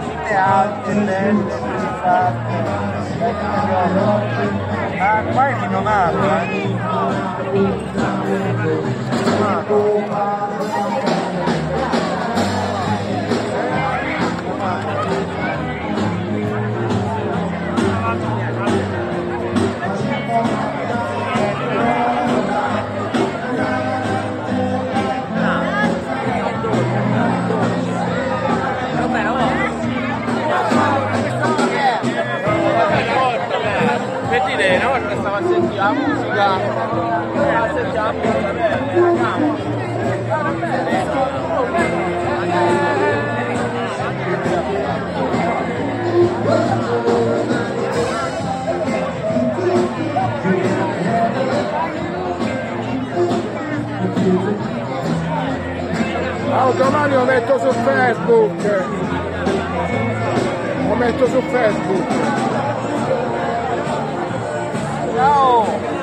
tutte alte, belle, fatte, ah, qua è rinomato, Una volta stavo a sentire la musica, a sentire la musica domani lo metto su Facebook. Lo metto su Facebook. Ciao!